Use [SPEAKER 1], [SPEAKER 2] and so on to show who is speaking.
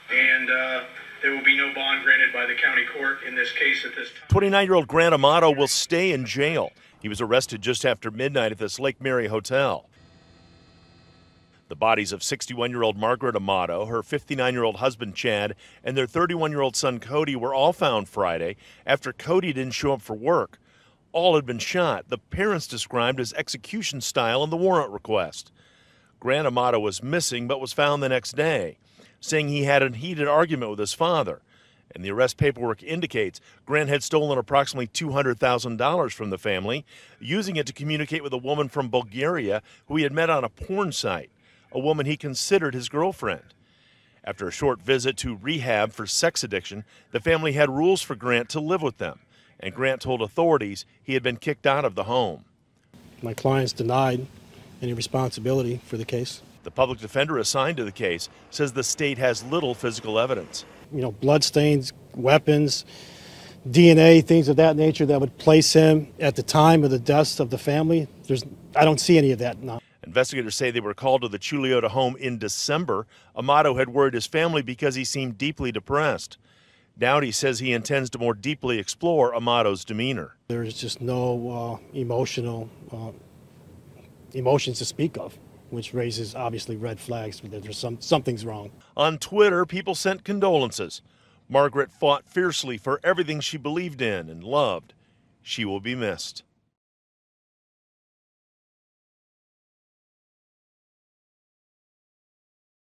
[SPEAKER 1] and there will be no bond granted by the county court in this case at this time.
[SPEAKER 2] 29-year-old Grant Amato will stay in jail. He was arrested just after midnight at this Lake Mary hotel. The bodies of 61-year-old Margaret Amato, her 59-year-old husband Chad, and their 31-year-old son Cody were all found Friday after Cody didn't show up for work. All had been shot, the parents described as execution style in the warrant request. Grant Amato was missing but was found the next day, saying he had a heated argument with his father. And the arrest paperwork indicates Grant had stolen approximately $200,000 from the family, using it to communicate with a woman from Bulgaria who he had met on a porn site, a woman he considered his girlfriend. After a short visit to rehab for sex addiction, the family had rules for Grant to live with them, and Grant told authorities he had been kicked out of the home.
[SPEAKER 3] My client's denied any responsibility for the case.
[SPEAKER 2] The public defender assigned to the case says the state has little physical evidence.
[SPEAKER 3] Bloodstains, weapons, DNA, things of that nature that would place him at the time of the deaths of the family. I don't see any of that now.
[SPEAKER 2] Investigators say they were called to the Chuliota home in December. Amato had worried his family because he seemed deeply depressed. Dowdy says he intends to more deeply explore Amato's demeanor.
[SPEAKER 3] There is just no emotions to speak of, which raises obviously red flags that there's something's wrong.
[SPEAKER 2] On Twitter, people sent condolences. Margaret fought fiercely for everything she believed in and loved. She will be missed.